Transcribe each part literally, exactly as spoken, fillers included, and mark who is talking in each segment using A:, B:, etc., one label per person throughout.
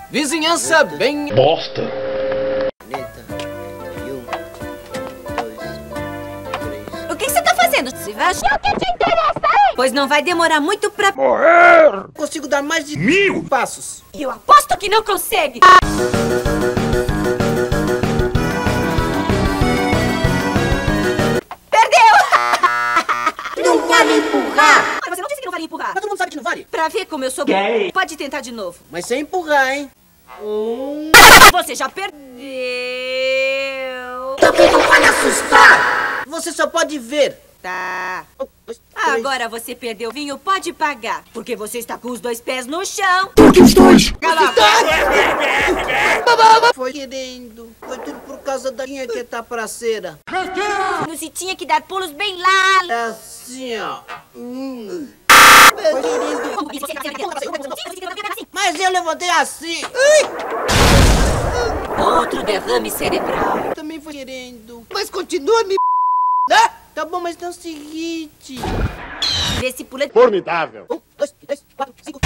A: Vizinhança bem...
B: Bosta.
C: O que você tá fazendo? Se vai achar o que te interessa, hein? Pois não vai demorar muito pra...
B: Morrer!
A: Consigo dar mais de
B: Mil
A: passos.
C: E eu aposto que não consegue! Perdeu!
A: Não vale empurrar.
C: Mas você não disse que não vale empurrar.
A: Mas todo mundo sabe que não vale.
C: Pra ver como eu sou...
B: Gay.
C: Pode tentar de novo.
A: Mas sem empurrar, hein? Um...
C: Você já perdeu!
A: Também não vai assustar. Você só pode ver.
C: Tá.
A: Um, dois, três.
C: Agora você perdeu o vinho, pode pagar. Porque você está com os dois pés no chão.
B: Porque os dois!
C: Cala a
A: Foi querendo. Foi tudo por causa da minha que tá praceira.
C: boca! Você tinha que dar pulos bem lá.
A: É assim, ó. Hum. Foi querendo. Mas eu levantei assim.
C: Outro derrame cerebral.
A: Também foi querendo. Mas continua me... né? Tá bom, mas não se irrite.
C: Vê se pula.
B: Formidável!
A: Um, dois, três, quatro, cinco...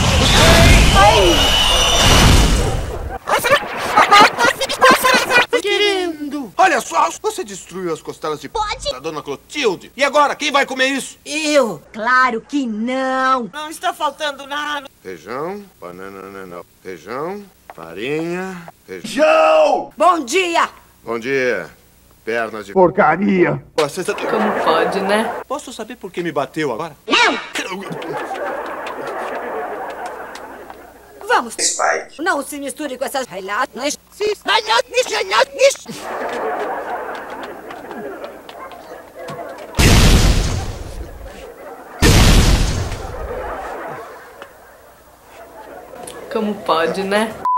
A: Foi querendo.
D: Olha só, você destruiu as costelas de
C: Pode?
D: da dona Clotilde. E agora, quem vai comer isso?
A: Eu.
C: Claro que não.
A: Não está faltando nada.
D: Feijão, banana, não. Feijão, farinha, feijão.
B: João!
C: Bom dia.
D: Bom dia. Pernas de...
B: Porcaria!
D: Você está...
C: Como pode, né?
D: Posso saber por que me bateu agora?
C: Não. Vamos. Não se misture com essas relações.
E: Como pode, né?